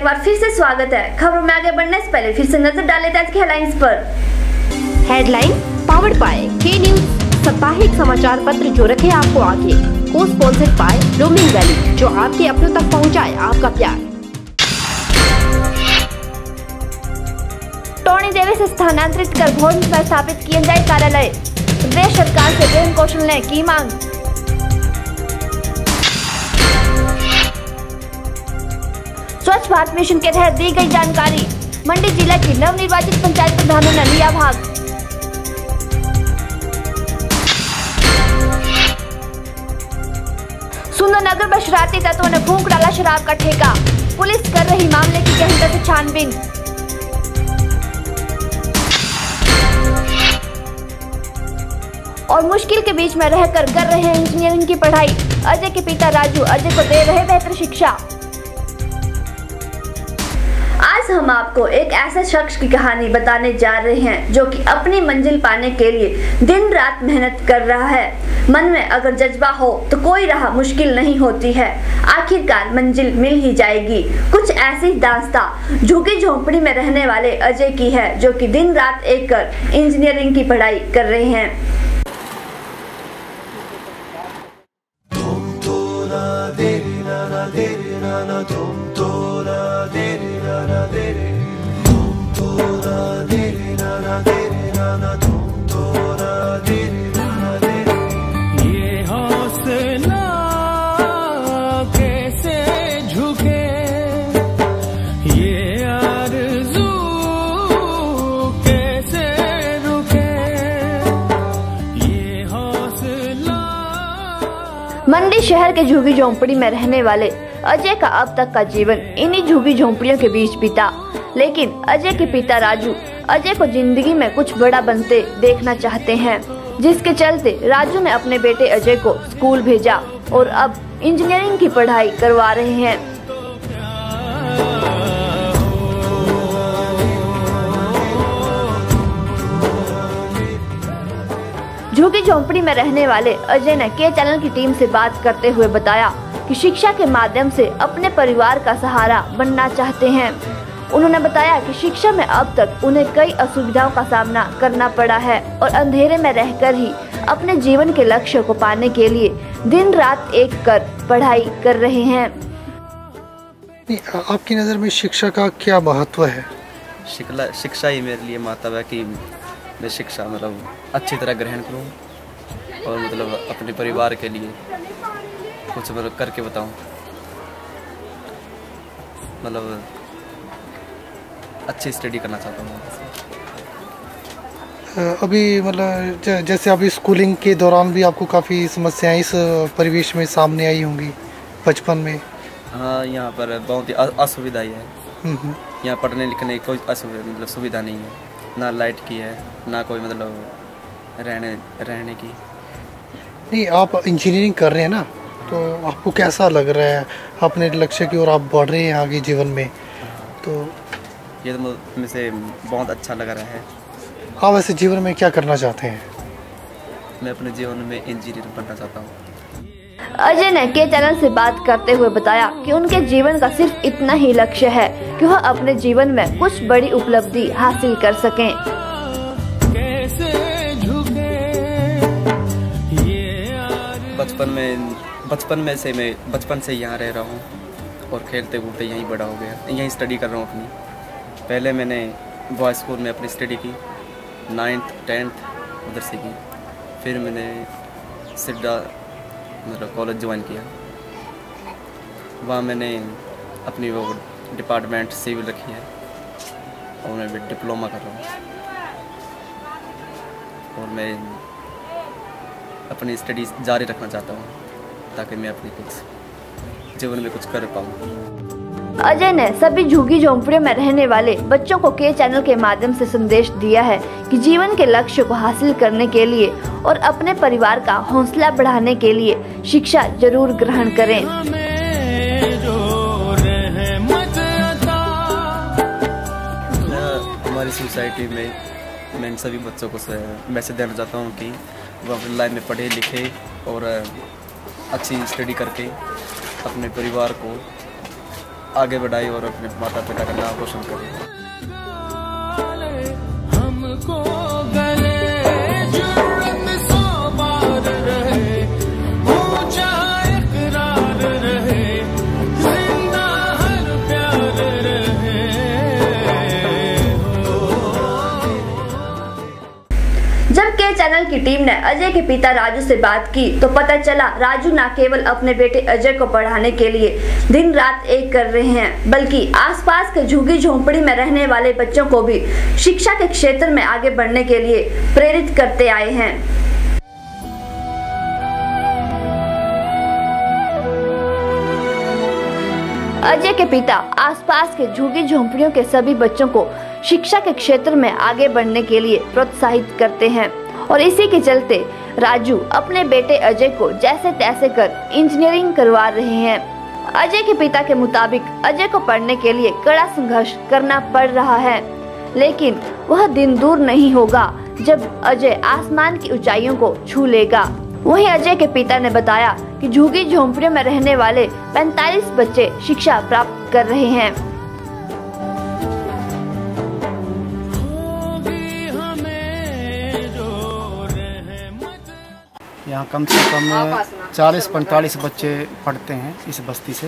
एक बार फिर से स्वागत है। खबरों में आगे बढ़ने से पहले फिर से नजर डाल लेते हैं आज की हेडलाइंस पर। Headline powered by K news, साप्ताहिक समाचार पत्र जो रखे आपको आगे, को स्पॉन्सर्ड बाय रोमिंग वैली, जो आपके अपनों तक पहुंचाए आपका प्यार। टोनी देवी से स्थानांतरित कर भोज में स्थापित किया जाए कार्यालय, प्रदेश सरकार से प्रेम कौशल ने की मांग। स्वच्छ भारत मिशन के तहत दी गई जानकारी, मंडी जिला की नवनिर्वाचित पंचायत प्रधानों ने लिया भाग। सुंदरनगर में शरारती तत्वों ने फूंक डाला शराब का ठेका, पुलिस कर रही मामले की गहनता से छानबीन। और मुश्किल के बीच में रहकर कर रहे हैं इंजीनियरिंग की पढ़ाई, अजय के पिता राजू अजय को दे रहे बेहतर शिक्षा। आज हम आपको एक ऐसे शख्स की कहानी बताने जा रहे हैं जो कि अपनी मंजिल पाने के लिए दिन रात मेहनत कर रहा है। मन में अगर जज्बा हो तो कोई राह मुश्किल नहीं होती है, आखिरकार मंजिल मिल ही जाएगी। कुछ ऐसी दास्तां झुग्गी झोंपड़ी में रहने वाले अजय की है, जो कि दिन रात एक कर इंजीनियरिंग की पढ़ाई कर रहे हैं। ये हौसला कैसे झुके, ये आरज़ू कैसे रुके, ये हौसला। मंडी शहर के झुग्गी झोंपड़ी में रहने वाले अजय का अब तक का जीवन इन्हीं झुग्गी झोंपड़ियों के बीच बीता, लेकिन अजय के पिता राजू अजय को जिंदगी में कुछ बड़ा बनते देखना चाहते हैं, जिसके चलते राजू ने अपने बेटे अजय को स्कूल भेजा और अब इंजीनियरिंग की पढ़ाई करवा रहे हैं। झुग्गी झोंपड़ी में रहने वाले अजय ने के चैनल की टीम से बात करते हुए बताया कि शिक्षा के माध्यम से अपने परिवार का सहारा बनना चाहते हैं। उन्होंने बताया कि शिक्षा में अब तक उन्हें कई असुविधाओं का सामना करना पड़ा है और अंधेरे में रहकर ही अपने जीवन के लक्ष्य को पाने के लिए दिन रात एक कर पढ़ाई कर रहे हैं। आपकी नज़र में शिक्षा का क्या महत्व है? शिक्षा ही मेरे लिए महत्व है कि मैं शिक्षा मतलब अच्छी तरह ग्रहण करूं और मतलब अपने परिवार के लिए कुछ मतलब करके बताऊं, मतलब अच्छी स्टडी करना चाहता हूँ। अभी मतलब जैसे अभी स्कूलिंग के दौरान भी आपको काफ़ी समस्याएं इस परिवेश में सामने आई होंगी बचपन में। हाँ, यहाँ पर बहुत ही असुविधाएं है। यहाँ पढ़ने लिखने की कोई मतलब सुविधा नहीं है, ना लाइट की है ना कोई मतलब रहने की। नहीं, आप इंजीनियरिंग कर रहे हैं ना, तो आपको कैसा लग रहा है? अपने लक्ष्य की ओर आप बढ़ रहे हैं आगे जीवन में, तो ये तो मुझे बहुत अच्छा लग रहा है। आप वैसे जीवन में क्या करना चाहते हैं? मैं अपने जीवन में इंजीनियर बनना चाहता हूँ। अजय ने के चैनल से बात करते हुए बताया कि उनके जीवन का सिर्फ इतना ही लक्ष्य है कि वह अपने जीवन में कुछ बड़ी उपलब्धि हासिल कर सकें। बचपन से यहाँ रह रहा हूँ और खेलते कूदते यहीं बड़ा हो गया, यहीं स्टडी कर रहा हूँ अपनी। पहले मैंने बॉयज़ स्कूल में अपनी स्टडी की, 9th 10th उधर से की। फिर मैंने सिड्डा मतलब कॉलेज ज्वाइन किया, वहाँ मैंने अपनी वो डिपार्टमेंट सिविल रखी है और मैं डिप्लोमा कर रहा हूँ और मैं अपनी स्टडीज़ जारी रखना चाहता हूँ ताकि मैं अपने कुछ जीवन में कुछ कर पाऊँ। अजय ने सभी झुग्गी झोंपड़ियों में रहने वाले बच्चों को के चैनल के माध्यम से संदेश दिया है कि जीवन के लक्ष्य को हासिल करने के लिए और अपने परिवार का हौसला बढ़ाने के लिए शिक्षा जरूर ग्रहण करें। हमारी सोसाइटी में मैं इन सभी बच्चों को मैसेज देना चाहता हूँ कि वो अपनी लाइफ में पढ़े लिखे और अच्छी स्टडी करके अपने परिवार को आगे बढ़ाए और अपने माता पिता का नाम रोशन करें। हमको गले जुर्रत 100 बार रहे, ऊंचा इकरार रहे, जिंदा हर प्यार रहे। जब के चैनल की टीम ने अजय के पिता राजू से बात की तो पता चला राजू न केवल अपने बेटे अजय को पढ़ाने के लिए दिन रात एक कर रहे हैं, बल्कि आसपास के झुग्गी झोंपड़ी में रहने वाले बच्चों को भी शिक्षा के क्षेत्र में आगे बढ़ने के लिए प्रेरित करते आए हैं। अजय के पिता आसपास के झुग्गी झोंपड़ियों के सभी बच्चों को शिक्षा के क्षेत्र में आगे बढ़ने के लिए प्रोत्साहित करते हैं और इसी के चलते राजू अपने बेटे अजय को जैसे तैसे कर इंजीनियरिंग करवा रहे हैं। अजय के पिता के मुताबिक अजय को पढ़ने के लिए कड़ा संघर्ष करना पड़ रहा है, लेकिन वह दिन दूर नहीं होगा जब अजय आसमान की ऊंचाइयों को छू लेगा। वहीं अजय के पिता ने बताया कि झुग्गी झोंपड़ियों में रहने वाले 45 बच्चे शिक्षा प्राप्त कर रहे हैं। यहाँ कम से कम 40-45 बच्चे पढ़ते हैं इस बस्ती से।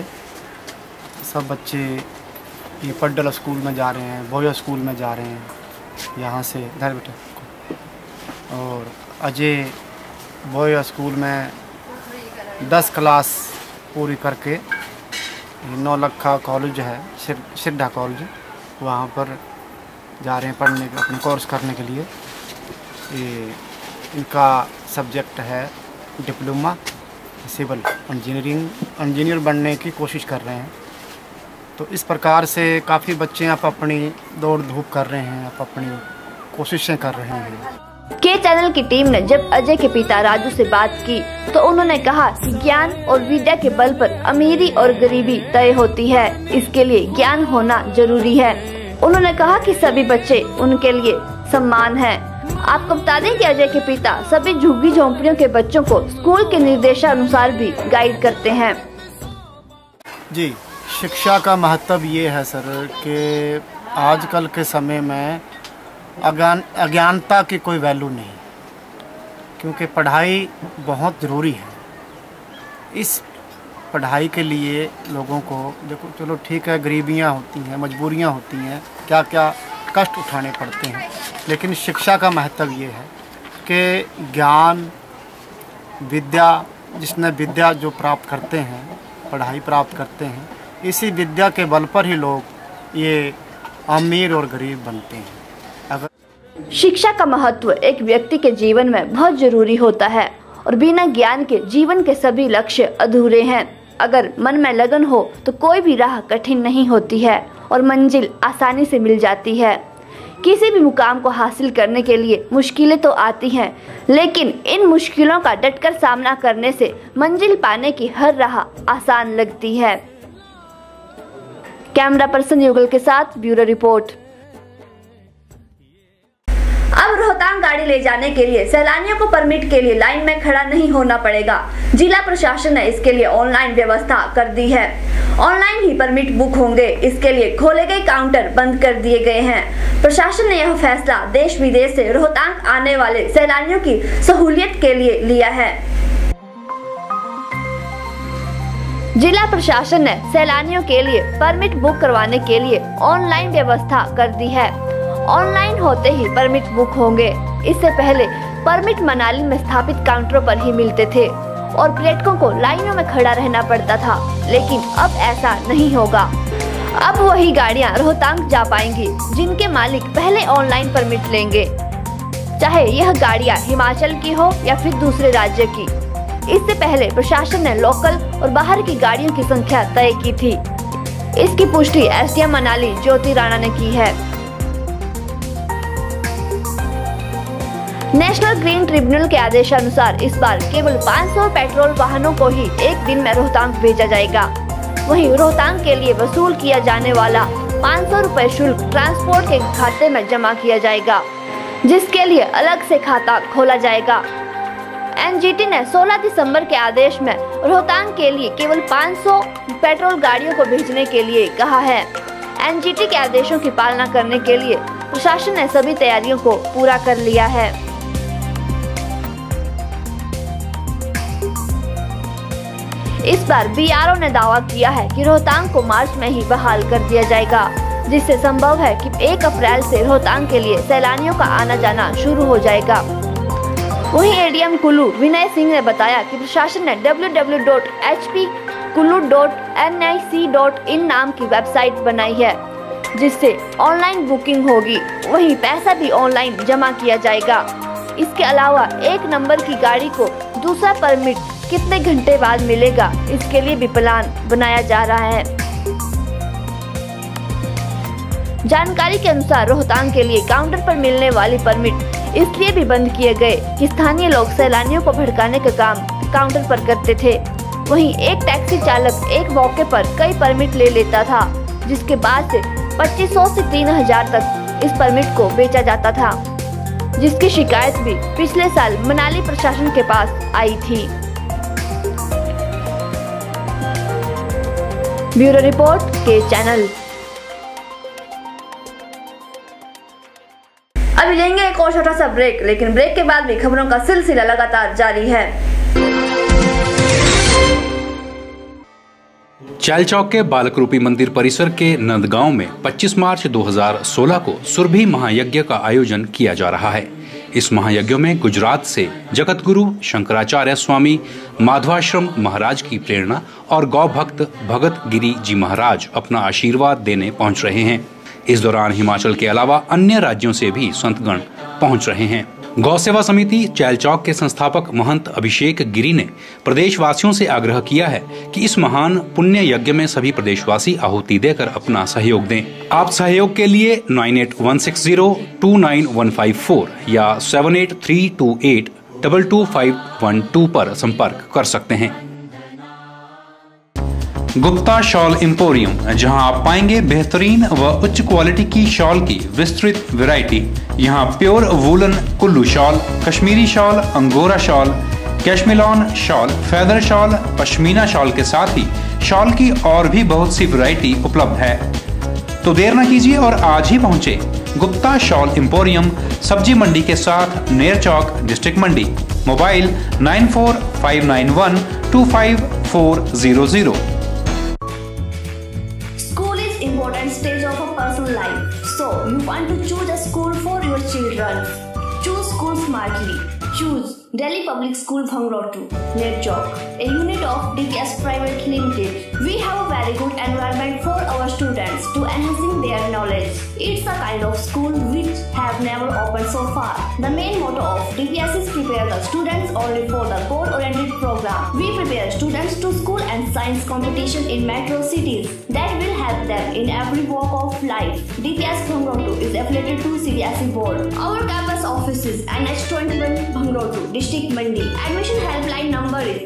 सब बच्चे ये पड्डल स्कूल में जा रहे हैं, बोया स्कूल में जा रहे हैं यहाँ से इधर बेटे। और अजय बोया स्कूल में 10 क्लास पूरी करके 9 लखा कॉलेज है, सिद्धा कॉलेज, वहाँ पर जा रहे हैं पढ़ने, अपने कोर्स करने के लिए। ये इनका सब्जेक्ट है डिप्लोमा सिविल इंजीनियर बनने की कोशिश कर रहे हैं। तो इस प्रकार से काफ़ी बच्चे आप अपनी दौड़ धूप कर रहे हैं, आप अपनी कोशिशें कर रहे हैं। के चैनल की टीम ने जब अजय के पिता राजू से बात की तो उन्होंने कहा कि ज्ञान और विद्या के बल पर अमीरी और गरीबी तय होती है, इसके लिए ज्ञान होना जरूरी है। उन्होंने कहा कि सभी बच्चे उनके लिए सम्मान है। आपको बता दें कि अजय के पिता सभी झुग्गी झोंपड़ियों के बच्चों को स्कूल के निर्देशानुसार भी गाइड करते हैं। जी, शिक्षा का महत्व ये है सर कि आजकल के समय में अज्ञानता की कोई वैल्यू नहीं, क्योंकि पढ़ाई बहुत ज़रूरी है। इस पढ़ाई के लिए लोगों को देखो, चलो ठीक है, गरीबियाँ होती हैं, मजबूरियाँ होती हैं, क्या क्या कष्ट उठाने पड़ते हैं, लेकिन शिक्षा का महत्व ये है कि ज्ञान विद्या, जिसने विद्या जो प्राप्त करते हैं, पढ़ाई प्राप्त करते हैं, इसी विद्या के बल पर ही लोग ये अमीर और गरीब बनते हैं। अगर शिक्षा का महत्व एक व्यक्ति के जीवन में बहुत जरूरी होता है और बिना ज्ञान के जीवन के सभी लक्ष्य अधूरे हैं। अगर मन में लगन हो तो कोई भी राह कठिन नहीं होती है और मंजिल आसानी से मिल जाती है। किसी भी मुकाम को हासिल करने के लिए मुश्किलें तो आती हैं, लेकिन इन मुश्किलों का डटकर सामना करने से मंजिल पाने की हर राह आसान लगती है। कैमरा पर्सन युगल के साथ ब्यूरो रिपोर्ट। अब रोहतांग गाड़ी ले जाने के लिए सैलानियों को परमिट के लिए लाइन में खड़ा नहीं होना पड़ेगा। जिला प्रशासन ने इसके लिए ऑनलाइन व्यवस्था कर दी है। ऑनलाइन ही परमिट बुक होंगे। इसके लिए खोले गए काउंटर बंद कर दिए गए हैं। प्रशासन ने यह फैसला देश विदेश से रोहतांग आने वाले सैलानियों की सहूलियत के लिए लिया है। जिला प्रशासन ने सैलानियों के लिए परमिट बुक करवाने के लिए ऑनलाइन व्यवस्था कर दी है। ऑनलाइन होते ही परमिट बुक होंगे। इससे पहले परमिट मनाली में स्थापित काउंटरों पर ही मिलते थे और पर्यटकों को लाइनों में खड़ा रहना पड़ता था, लेकिन अब ऐसा नहीं होगा। अब वही गाड़ियां रोहतांग जा पाएंगी जिनके मालिक पहले ऑनलाइन परमिट लेंगे, चाहे यह गाड़ियां हिमाचल की हो या फिर दूसरे राज्य की। इससे पहले प्रशासन ने लोकल और बाहर की गाड़ियों की संख्या तय की थी। इसकी पुष्टि एसडीएम मनाली ज्योति राणा ने की है। नेशनल ग्रीन ट्रिब्यूनल के आदेशानुसार इस बार केवल 500 पेट्रोल वाहनों को ही एक दिन में रोहतांग भेजा जाएगा। वहीं रोहतांग के लिए वसूल किया जाने वाला 500 रुपए शुल्क ट्रांसपोर्ट के खाते में जमा किया जाएगा, जिसके लिए अलग से खाता खोला जाएगा। एनजीटी ने 16 दिसंबर के आदेश में रोहतांग के लिए केवल 500 पेट्रोल गाड़ियों को भेजने के लिए कहा है। एनजीटी के आदेशों की पालना करने के लिए प्रशासन ने सभी तैयारियों को पूरा कर लिया है। इस बार बीआरओ ने दावा किया है कि रोहतांग को मार्च में ही बहाल कर दिया जाएगा, जिससे संभव है कि 1 अप्रैल से रोहतांग के लिए सैलानियों का आना जाना शुरू हो जाएगा। वहीं एडीएम कुल्लू विनय सिंह ने बताया कि प्रशासन ने www.hpkullu.nic.in नाम की वेबसाइट बनाई है, जिससे ऑनलाइन बुकिंग होगी। वहीं पैसा भी ऑनलाइन जमा किया जाएगा। इसके अलावा 1 नंबर की गाड़ी को दूसरा परमिट कितने घंटे बाद मिलेगा, इसके लिए भी प्लान बनाया जा रहा है। जानकारी के अनुसार रोहतांग के लिए काउंटर पर मिलने वाली परमिट इसलिए भी बंद किए गए कि स्थानीय लोग सैलानियों को भड़काने का काम काउंटर पर करते थे। वहीं एक टैक्सी चालक एक मौके पर कई परमिट ले लेता था, जिसके बाद से 2500 से 3000 तक इस परमिट को बेचा जाता था, जिसकी शिकायत भी पिछले साल मनाली प्रशासन के पास आई थी। Bureau report K channel. अभी लेंगे एक और छोटा सा ब्रेक, लेकिन ब्रेक के बाद भी खबरों का सिलसिला लगातार जारी है। चैलचौक के बालक रूपी मंदिर परिसर के नंदगांव में 25 मार्च 2016 को सुरभि महायज्ञ का आयोजन किया जा रहा है। इस महायज्ञ में गुजरात से जगत गुरु शंकराचार्य स्वामी माधवाश्रम महाराज की प्रेरणा और गौ भक्त भगत गिरी जी महाराज अपना आशीर्वाद देने पहुंच रहे हैं। इस दौरान हिमाचल के अलावा अन्य राज्यों से भी संतगण पहुंच रहे हैं। गौ सेवा समिति चैलचौक के संस्थापक महंत अभिषेक गिरी ने प्रदेशवासियों से आग्रह किया है कि इस महान पुण्य यज्ञ में सभी प्रदेशवासी आहुति देकर अपना सहयोग दें। आप सहयोग के लिए 9816029154 या 7832822512 पर संपर्क कर सकते हैं। गुप्ता शॉल एम्पोरियम, जहां आप पाएंगे बेहतरीन व उच्च क्वालिटी की शॉल की विस्तृत वैरायटी। यहां pure woollen Kullu shawl, Kashmiri shawl, angora shawl, cashmilon shawl, feather shawl, pashmina shawl के साथ ही शॉल की और भी बहुत सी वैरायटी उपलब्ध है। तो देर न कीजिए और आज ही पहुंचे गुप्ता शॉल एम्पोरियम, सब्जी मंडी के साथ Ner Chowk, district Mandi. Mobile 9459125400। Important stage of a person's life. So you want to choose a school for your children. Choose school smartly. Choose Delhi Public School Bhangrottu, Ner Chowk, a unit of DPS Private Limited. We have a very good environment for our students to enhancing their knowledge. It's a kind of school which have never opened so far. The main motto of DPS is prepare the students only for the goal-oriented program. We prepare students to school and science competition in metro cities that will help them in every walk of life. DPS Bhangrottu is affiliated to CBSE board. Our campus office is NH21 Bhangrottu, District Mandi. Admission helpline number is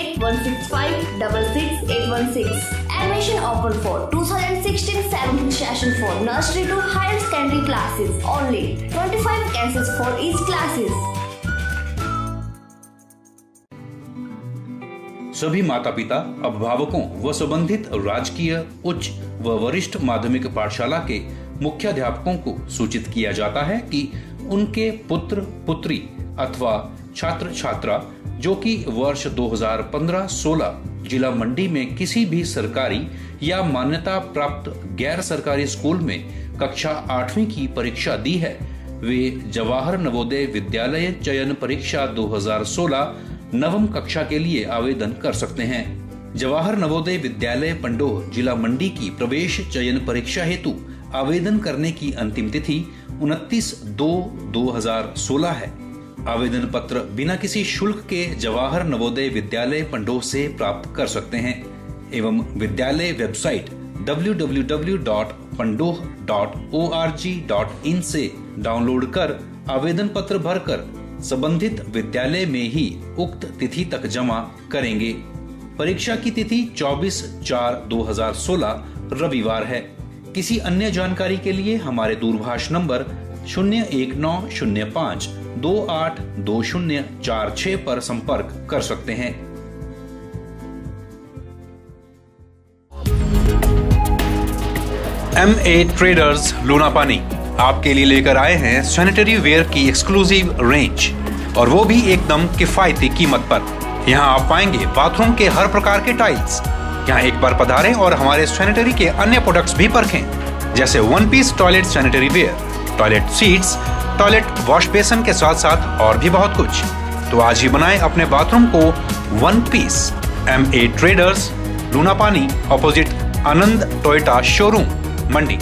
9816566816. Admission open for 2016-17 session for nursery to higher secondary classes. Only 25 cases for each classes. सभी माता पिता, अभिभावकों व संबंधित राजकीय, उच्च व वरिष्ठ माध्यमिक पाठशाला के मुख्याध्यापकों को सूचित किया जाता है कि उनके पुत्र पुत्री अथवा छात्र छात्रा जो कि वर्ष 2015-16 जिला मंडी में किसी भी सरकारी या मान्यता प्राप्त गैर सरकारी स्कूल में कक्षा 8वीं की परीक्षा दी है, वे जवाहर नवोदय विद्यालय चयन परीक्षा 2016 नवम कक्षा के लिए आवेदन कर सकते हैं। जवाहर नवोदय विद्यालय पंडोह जिला मंडी की प्रवेश चयन परीक्षा हेतु आवेदन करने की अंतिम तिथि 29/2/2016 है। आवेदन पत्र बिना किसी शुल्क के जवाहर नवोदय विद्यालय पंडोह से प्राप्त कर सकते हैं एवं विद्यालय वेबसाइट www.pandoh.org.in से डाउनलोड कर आवेदन पत्र भरकर संबंधित विद्यालय में ही उक्त तिथि तक जमा करेंगे। परीक्षा की तिथि 24/4/2016 रविवार है। किसी अन्य जानकारी के लिए हमारे दूरभाष नंबर 01905 282046 पर संपर्क कर सकते हैं। MA ट्रेडर्स लूनापानी आपके लिए लेकर आए हैं सैनिटरी वेयर की एक्सक्लूसिव रेंज, और वो भी एकदम किफायती कीमत पर। यहाँ आप पाएंगे बाथरूम के हर प्रकार के टाइल्स। यहाँ एक बार पधारें और हमारे सैनिटरी के अन्य प्रोडक्ट्स भी परखें, जैसे 1 piece toilet sanitary ware, toilet seats, toilet wash basin के साथ साथ और भी बहुत कुछ। तो आज ही बनाएं अपने बाथरूम को 1 piece. MA traders Lunapani, opposite Anand Toyota showroom, Mandi.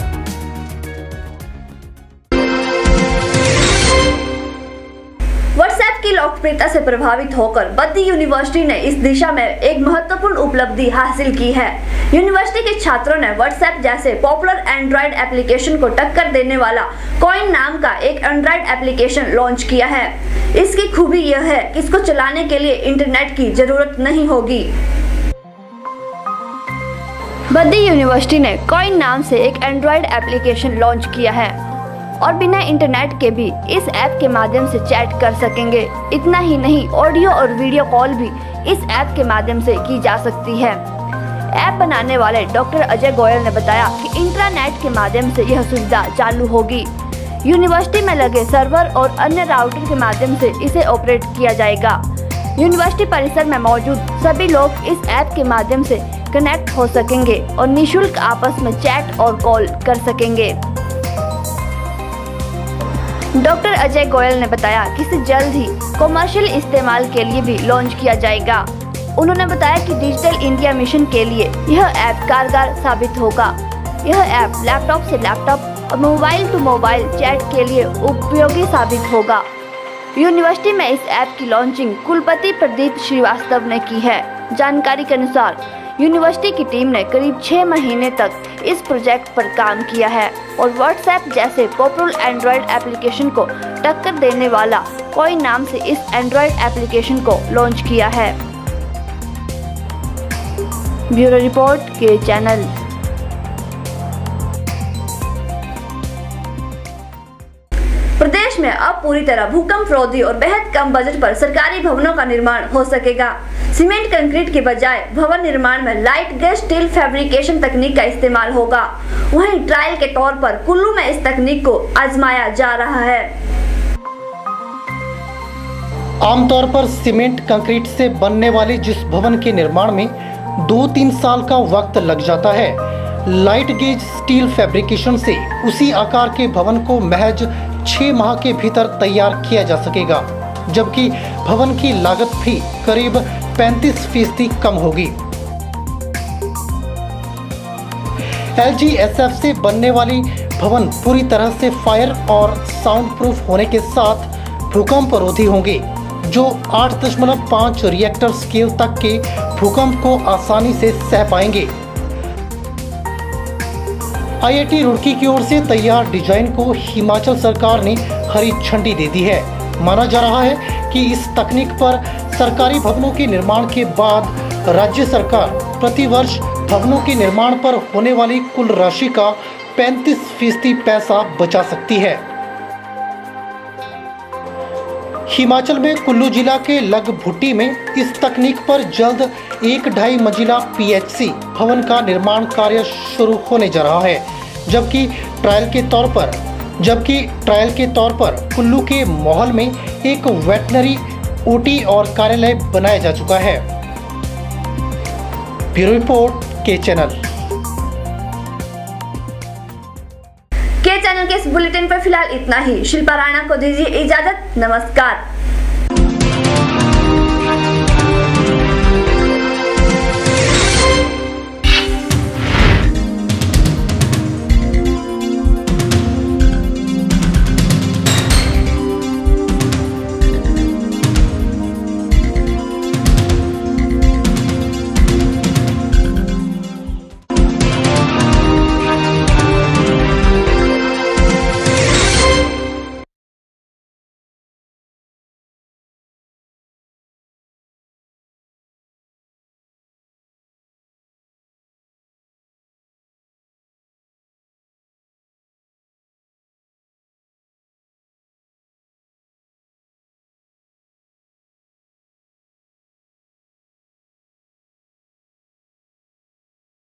WhatsApp की लोकप्रियता से प्रभावित होकर बद्दी यूनिवर्सिटी ने इस दिशा में एक महत्वपूर्ण उपलब्धि हासिल की है। यूनिवर्सिटी के छात्रों ने व्हाट्सएप जैसे पॉपुलर एंड्रॉइड एप्लीकेशन को टक्कर देने वाला कॉइन नाम का एक एंड्रॉइड एप्लीकेशन लॉन्च किया है। इसकी खूबी यह है कि इसको चलाने के लिए इंटरनेट की जरूरत नहीं होगी। बद्दी यूनिवर्सिटी ने कॉइन नाम से एक एंड्रॉइड एप्लीकेशन लॉन्च किया है और बिना इंटरनेट के भी इस ऐप के माध्यम से चैट कर सकेंगे। इतना ही नहीं, ऑडियो और वीडियो कॉल भी इस ऐप के माध्यम से की जा सकती है। ऐप बनाने वाले डॉक्टर अजय गोयल ने बताया कि इंट्रानेट के माध्यम से यह सुविधा चालू होगी। यूनिवर्सिटी में लगे सर्वर और अन्य राउटर के माध्यम से इसे ऑपरेट किया जाएगा। यूनिवर्सिटी परिसर में मौजूद सभी लोग इस ऐप के माध्यम से कनेक्ट हो सकेंगे और निःशुल्क आपस में चैट और कॉल कर सकेंगे। डॉक्टर अजय गोयल ने बताया कि इसे जल्द ही कमर्शियल इस्तेमाल के लिए भी लॉन्च किया जाएगा। उन्होंने बताया कि डिजिटल इंडिया मिशन के लिए यह ऐप कारगर साबित होगा। यह ऐप लैपटॉप से लैपटॉप और मोबाइल टू मोबाइल चैट के लिए उपयोगी साबित होगा। यूनिवर्सिटी में इस ऐप की लॉन्चिंग कुलपति प्रदीप श्रीवास्तव ने की है। जानकारी के अनुसार यूनिवर्सिटी की टीम ने करीब 6 महीने तक इस प्रोजेक्ट पर काम किया है और व्हाट्सएप जैसे पॉपुलर एंड्रॉइड एप्लीकेशन को टक्कर देने वाला कॉइन नाम से इस एंड्रॉइड एप्लीकेशन को लॉन्च किया है। Bureau report K channel. प्रदेश में अब पूरी तरह भूकंप रोधी और बेहद कम बजट पर सरकारी भवनों का निर्माण हो सकेगा। सीमेंट कंक्रीट के बजाय भवन निर्माण में लाइट गेज स्टील फैब्रिकेशन तकनीक का इस्तेमाल होगा। वहीं ट्रायल के तौर पर कुल्लू में इस तकनीक को आजमाया जा रहा है। आमतौर पर सीमेंट कंक्रीट से बनने वाले जिस भवन के निर्माण में 2-3 साल का वक्त लग जाता है, लाइट गेज स्टील फैब्रिकेशन से उसी आकार के भवन को महज 6 माह के भीतर तैयार किया जा सकेगा, जबकि भवन की लागत भी करीब 35% कम होगी। LGSF से बनने वाली भवन पूरी तरह से फायर और साउंड प्रूफ होने के साथ भूकंप रोधी होंगे, जो 8.5 रिएक्टर स्केल तक के भूकंप को आसानी से सह पाएंगे। IIT रुड़की की ओर से तैयार डिजाइन को हिमाचल सरकार ने हरी झंडी दे दी है। माना जा रहा है कि इस तकनीक पर सरकारी भवनों के निर्माण के बाद राज्य सरकार प्रतिवर्ष भवनों के निर्माण पर होने वाली कुल राशि का 35% पैसा बचा सकती है। हिमाचल में कुल्लू जिला के लगभुट्टी में इस तकनीक पर जल्द 1-2.5 मंजिला PHC भवन का निर्माण कार्य शुरू होने जा रहा है, जबकि ट्रायल के तौर पर कुल्लू के मोहल में एक वेटनरी OT और कार्यालय बनाया जा चुका है। Bureau report K channel. K channel के इस बुलेटिन पर फिलहाल इतना ही। शिल्पा राणा को दीजिए इजाजत। नमस्कार।